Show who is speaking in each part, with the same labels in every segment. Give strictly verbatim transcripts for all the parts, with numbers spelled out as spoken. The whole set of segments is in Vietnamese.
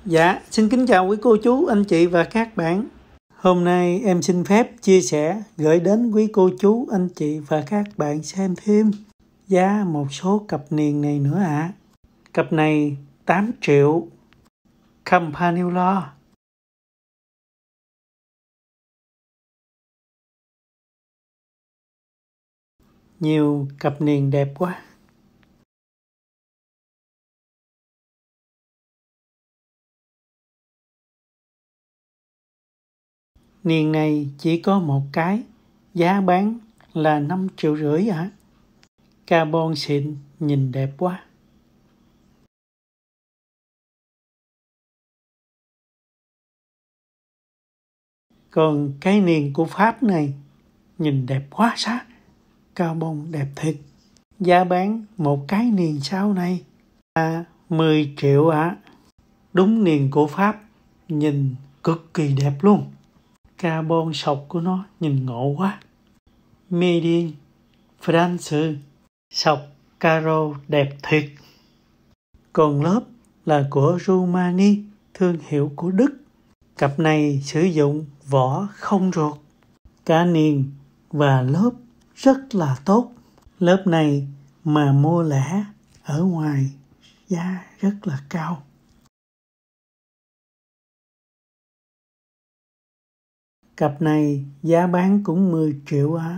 Speaker 1: Dạ, xin kính chào quý cô chú, anh chị và các bạn. Hôm nay em xin phép chia sẻ gửi đến quý cô chú, anh chị và các bạn xem thêm giá một số cặp niền này nữa ạ. À. Cặp này tám triệu, Campanula. Nhiều cặp niền đẹp quá. Niền này chỉ có một cái, giá bán là năm triệu rưỡi ạ. À. Carbon xịn, nhìn đẹp quá. Còn cái niền của Pháp này, nhìn đẹp quá sát. Carbon đẹp thiệt. Giá bán một cái niền sau này là mười triệu ạ. À. Đúng niền của Pháp, nhìn cực kỳ đẹp luôn. Carbon sọc của nó nhìn ngộ quá. Made in France, sọc caro đẹp thiệt. Còn lớp là của Rumani, thương hiệu của Đức. Cặp này sử dụng vỏ không ruột. Cả niền và lớp rất là tốt. Lớp này mà mua lẻ ở ngoài giá rất là cao. Cặp này giá bán cũng mười triệu ạ. À.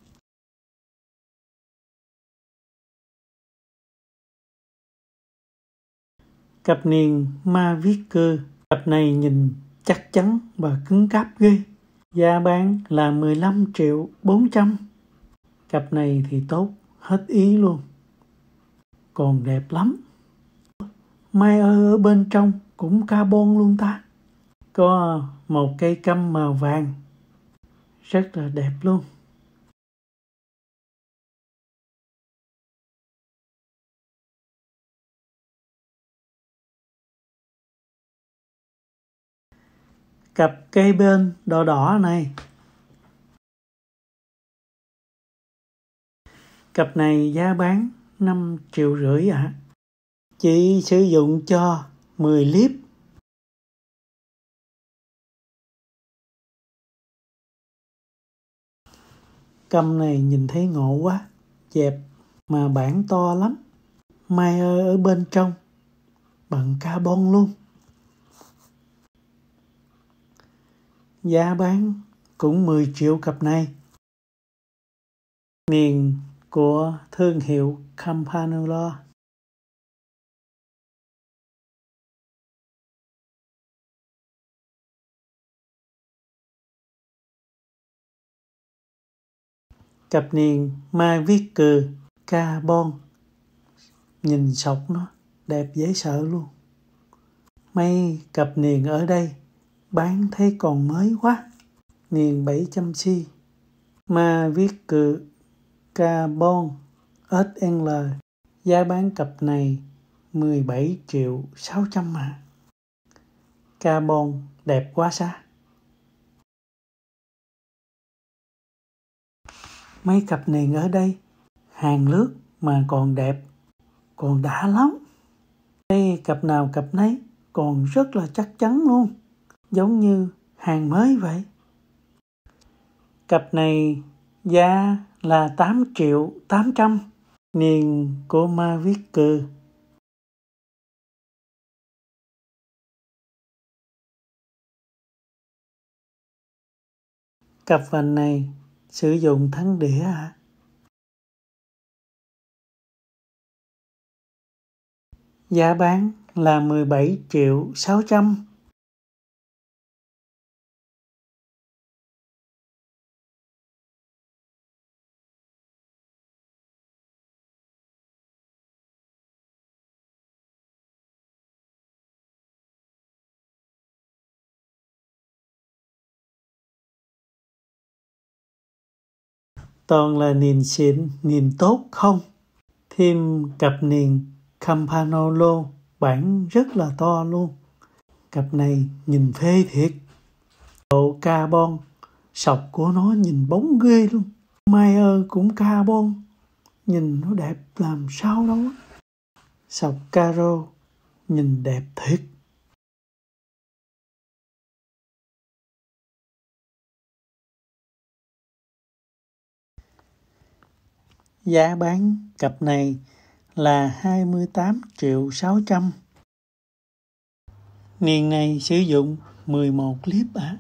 Speaker 1: Cặp niền Mavic, cặp này nhìn chắc chắn và cứng cáp ghê. Giá bán là mười lăm triệu bốn trăm. Cặp này thì tốt, hết ý luôn. Còn đẹp lắm. Mai ơi, ở bên trong cũng carbon luôn ta. Có một cây căm màu vàng. Rất là đẹp luôn. Cặp cây bên đỏ đỏ này. Cặp này giá bán năm triệu rưỡi ạ. À. Chỉ sử dụng cho mười clip. Căm này nhìn thấy ngộ quá, dẹp mà bản to lắm. Mai ơi, ở bên trong bằng carbon luôn. Giá bán cũng mười triệu cặp này. Niền của thương hiệu Campanula. Cặp niền Mavic carbon. Nhìn sọc nó đẹp dễ sợ luôn. Mấy cặp niền ở đây bán thấy còn mới quá. Niền bảy trăm xi. Mavic carbon ét en lờ. Giá bán cặp này mười bảy triệu sáu trăm mà. Carbon đẹp quá xa. Mấy cặp niền ở đây hàng lướt mà còn đẹp, còn đã lắm. Đây cặp nào cặp nấy còn rất là chắc chắn luôn, giống như hàng mới vậy. Cặp này giá là tám triệu tám trăm. Niền của Mavic. Cặp vành này sử dụng thắng đĩa ạ. À. Giá bán là mười bảy triệu sáu trăm. Toàn là niền xịn, niền tốt không. Thêm cặp niền Campanolo bản rất là to luôn. Cặp này nhìn phê thiệt. Độ carbon, sọc của nó nhìn bóng ghê luôn. Mai ơi cũng carbon, nhìn nó đẹp làm sao đâu. Sọc caro, nhìn đẹp thiệt. Giá bán cặp này là hai mươi tám triệu sáu trăm. Niên này sử dụng mười một clip ạ.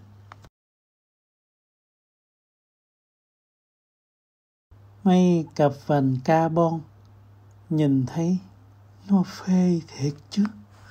Speaker 1: Mấy cặp vành carbon nhìn thấy nó phê thiệt chứ.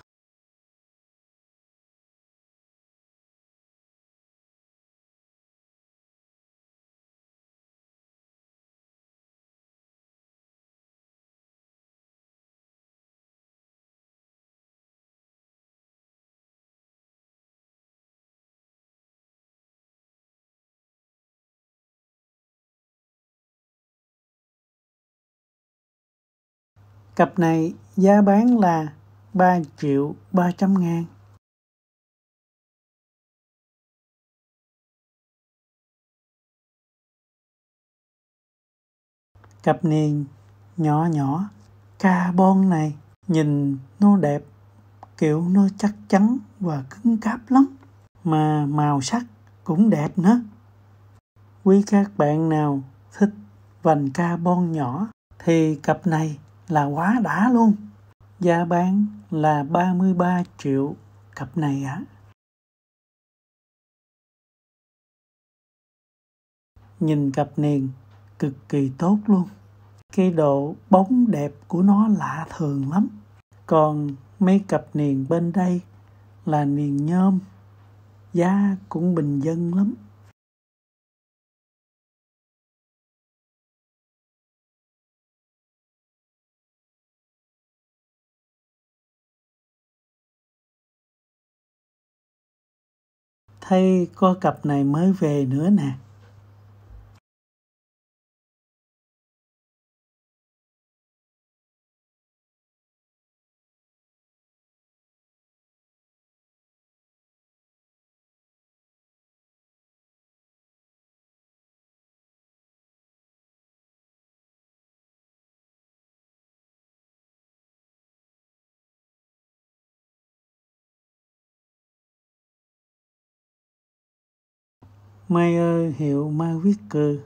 Speaker 1: Cặp này giá bán là ba triệu ba trăm ngàn. Cặp niên nhỏ nhỏ carbon này nhìn nó đẹp, kiểu nó chắc chắn và cứng cáp lắm, mà màu sắc cũng đẹp nữa. Quý các bạn nào thích vành carbon nhỏ thì cặp này là quá đã luôn. Giá bán là ba mươi ba triệu cặp này ạ. À. Nhìn cặp niên cực kỳ tốt luôn. Cái độ bóng đẹp của nó lạ thường lắm. Còn mấy cặp niên bên đây là niên nhôm, giá cũng bình dân lắm. Thấy có cặp này mới về nữa nè. Mai ơi hiệu Mavic.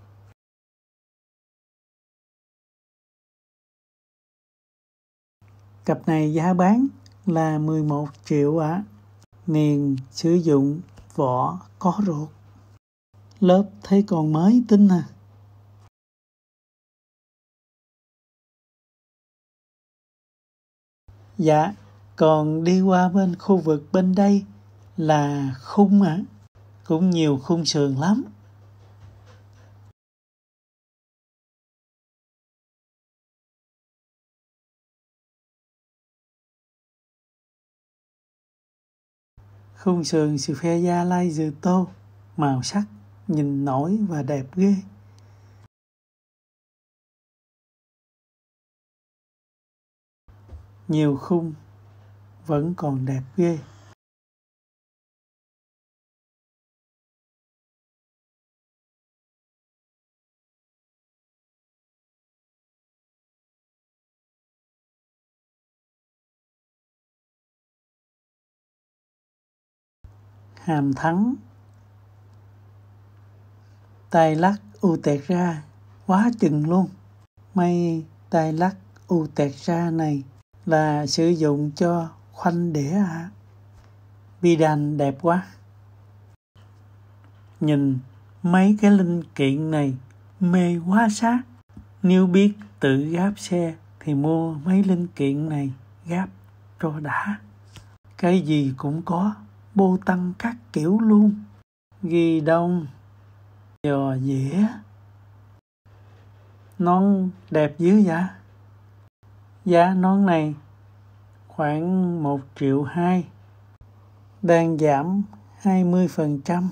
Speaker 1: Cặp này giá bán là mười một triệu ạ. À. Niên sử dụng vỏ có ruột. Lớp thấy còn mới tinh à. Dạ, còn đi qua bên khu vực bên đây là khung ạ. À. Cũng nhiều khung sườn lắm. Khung sườn Sphera Laser Tô, màu sắc nhìn nổi và đẹp ghê. Nhiều khung vẫn còn đẹp ghê. Hàm thắng, tay lắc u tẹt ra quá chừng luôn. May tay lắc u tẹt ra này là sử dụng cho khoanh đĩa ạ. À. Bi đàn đẹp quá. Nhìn mấy cái linh kiện này mê quá sát. Nếu biết tự gáp xe thì mua mấy linh kiện này gáp cho đã. Cái gì cũng có, bô tăng các kiểu luôn. Ghi đông, giò dĩa. Nón đẹp dữ vậy? Giá nón này khoảng một triệu hai, đang giảm hai mươi phần trăm.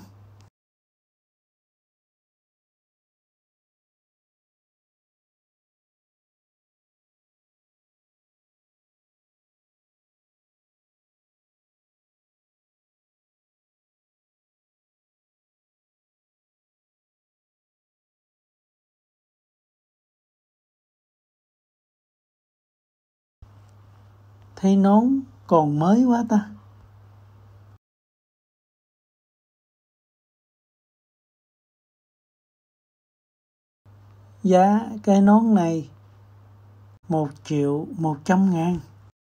Speaker 1: Thấy nón còn mới quá ta. Giá cái nón này một triệu một trăm ngàn.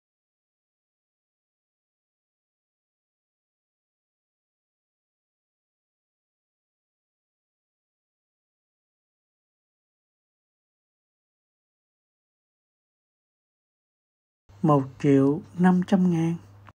Speaker 1: Một triệu năm trăm ngàn.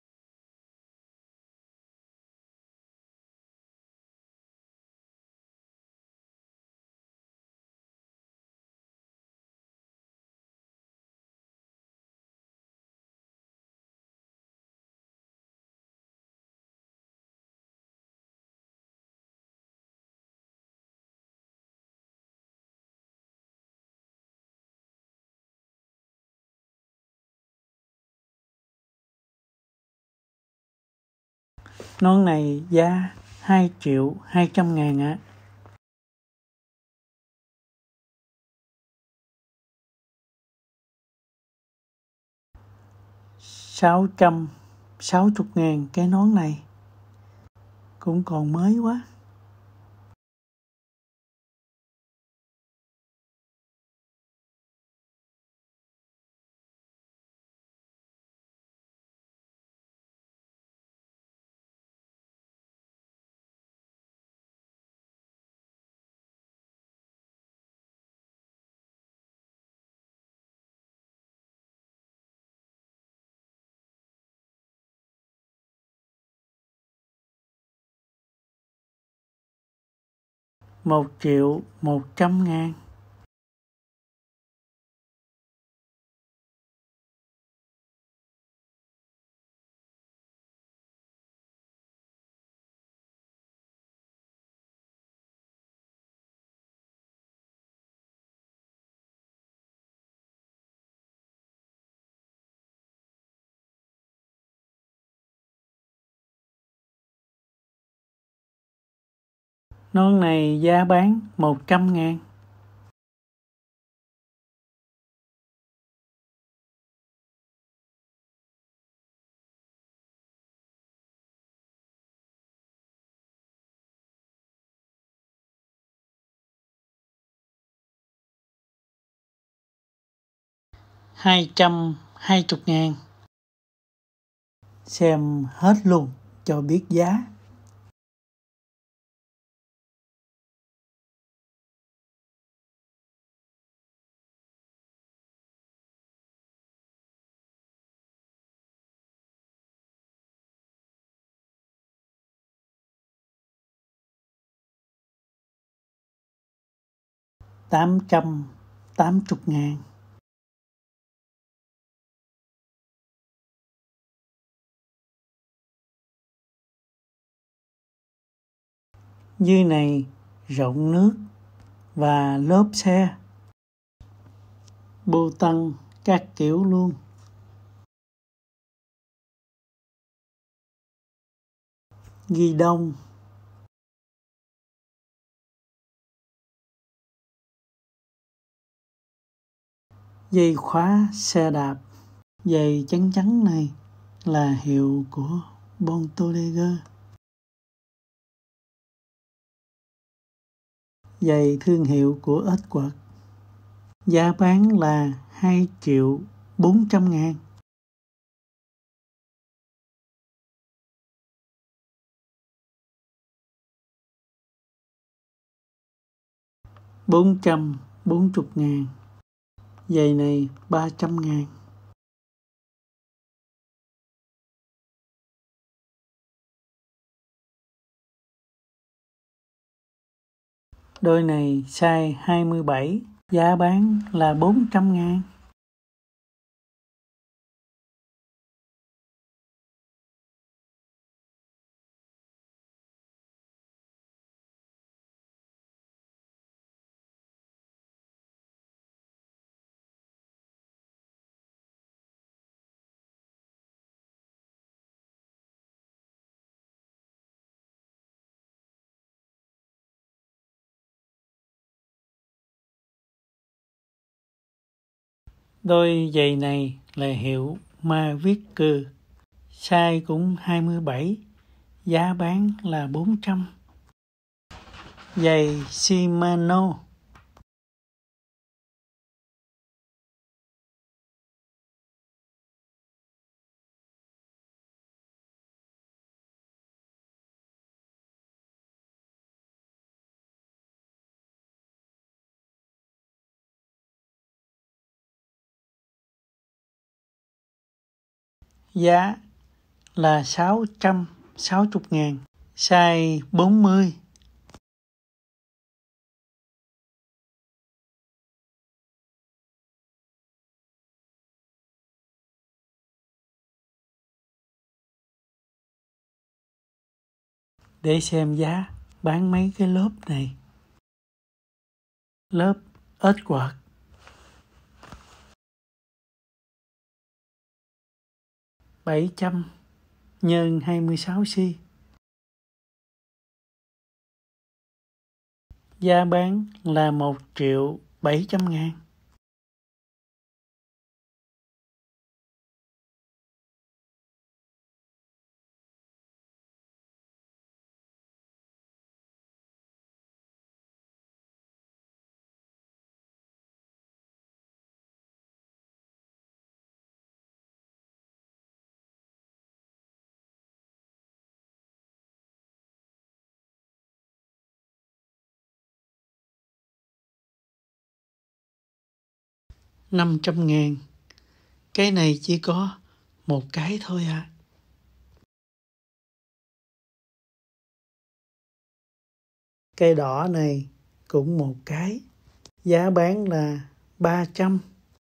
Speaker 1: Nón này giá hai triệu hai trăm ngàn ạ. À. Sáu trăm sáu mươi ngàn cái nón này. Cũng còn mới quá. Một triệu một trăm ngàn. Nón này giá bán một trăm ngàn. Hai trăm hai mươi ngàn. Xem hết luôn cho biết giá. Tám trăm tám mươi ngàn. Dưới này rộng nước và lốp xe. Bô tăng các kiểu luôn. Ghi đông. Dây khóa xe đạp. Dây trắng trắng này là hiệu của Bontolege. Giày thương hiệu của Edward. Giá bán là hai triệu bốn trăm ngàn. Bốn trăm bốn mươi ngàn. Giày này ba trăm ngàn. Đôi này size hai mươi bảy, giá bán là bốn trăm ngàn. Đôi giày này là hiệu Mavic, size cũng hai mươi bảy, giá bán là bốn trăm. Giày Shimano. Giá là sáu trăm sáu mươi ngàn, size bốn mươi. Để xem giá bán mấy cái lớp này. Lớp Edward bảy trăm nhân hai mươi sáu xi. Giá bán là một triệu bảy trăm ngàn. năm trăm ngàn. Cái này chỉ có một cái thôi à. Cây đỏ này cũng một cái. Giá bán là ba trăm.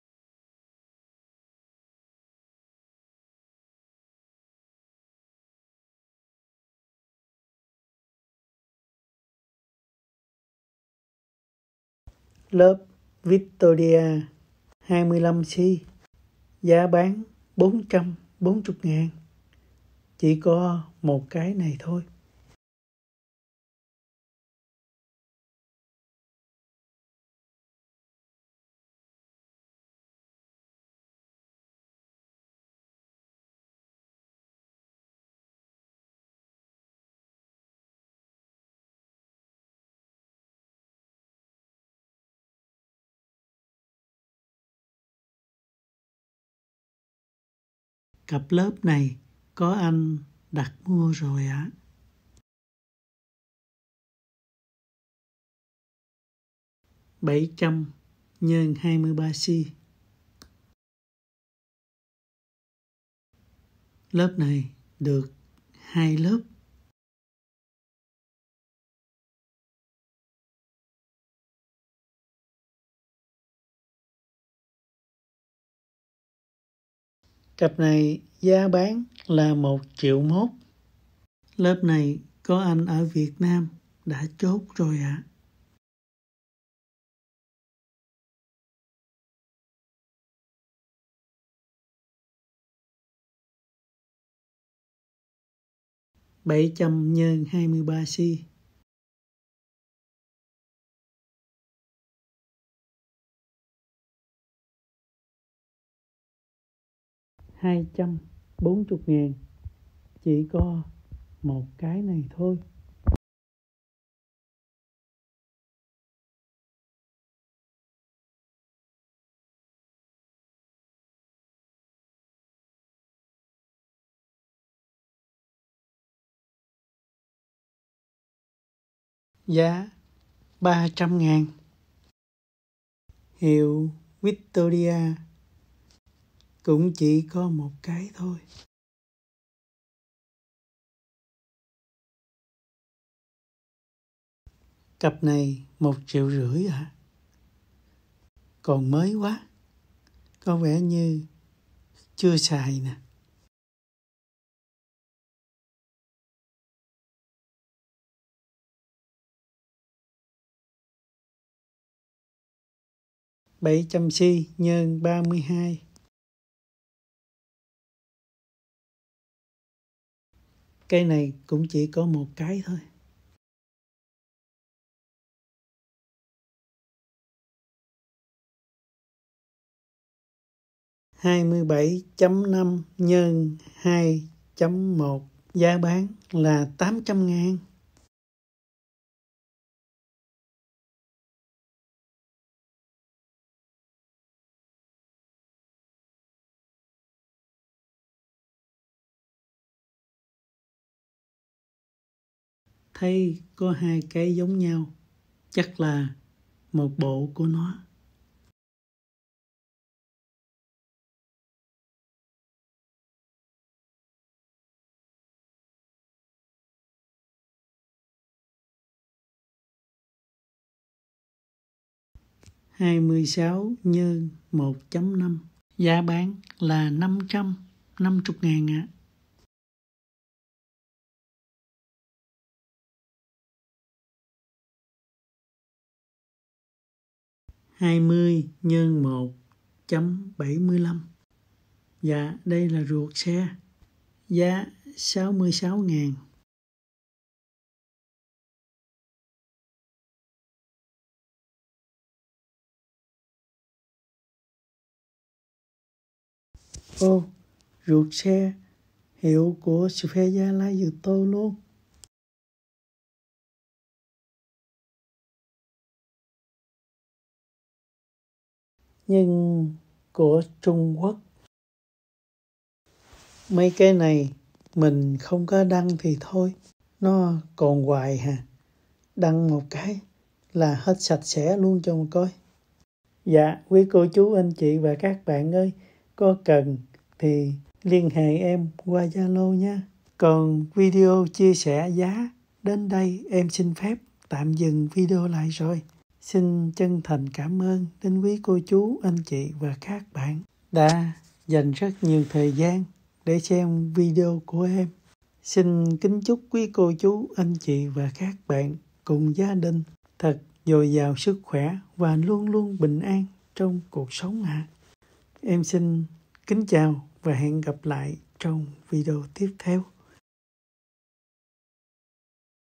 Speaker 1: Lớp Victoria hai mươi lăm xi. Giá bán bốn trăm bốn mươi ngàn. Chỉ có một cái này thôi. Cặp lớp này có anh đặt mua rồi ạ. À? bảy trăm nhân hai mươi ba xi. Lớp này được hai lớp. Cặp này giá bán là một triệu mốt. Lớp này có anh ở Việt Nam đã chốt rồi ạ. À? bảy trăm nhân hai mươi ba xi. hai trăm bốn mươi ngàn. Chỉ có một cái này thôi. Giá ba trăm ngàn. Hiệu Victoria cũng chỉ có một cái thôi. Cặp này một triệu rưỡi ạ. À? Còn mới quá. Có vẻ như chưa xài nè. bảy trăm xi nhân ba mươi hai. Cái này cũng chỉ có một cái thôi. hai mươi bảy chấm năm nhân hai chấm một. Giá bán là tám trăm ngàn. Thấy có hai cái giống nhau. Chắc là một bộ của nó. hai mươi sáu nhân một phẩy năm. Giá bán là năm trăm năm mươi ngàn ạ. À. hai mươi nhân một phẩy bảy mươi lăm. Dạ, đây là ruột xe. Giá sáu mươi sáu ngàn. Ô, ruột xe hiệu của Sphere Gia Lai Dược Tô luôn. Nhưng của Trung Quốc. Mấy cái này mình không có đăng thì thôi, nó còn hoài hà. Đăng một cái là hết sạch sẽ luôn cho mà coi. Dạ, quý cô chú anh chị và các bạn ơi, có cần thì liên hệ em qua Zalo nha. Còn video chia sẻ giá đến đây em xin phép tạm dừng video lại rồi. Xin chân thành cảm ơn đến quý cô chú anh chị và các bạn đã dành rất nhiều thời gian để xem video của em. Xin kính chúc quý cô chú anh chị và các bạn cùng gia đình thật dồi dào sức khỏe và luôn luôn bình an trong cuộc sống ạ. À. Em xin kính chào và hẹn gặp lại trong video tiếp theo.